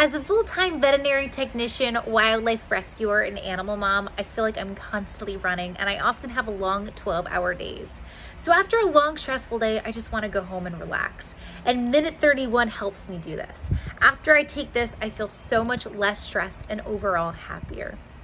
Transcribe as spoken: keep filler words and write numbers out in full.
As a full-time veterinary technician, wildlife rescuer, and animal mom, I feel like I'm constantly running, and I often have long twelve hour days. So after a long, stressful day, I just want to go home and relax. And Minute thirty-one helps me do this. After I take this, I feel so much less stressed and overall happier.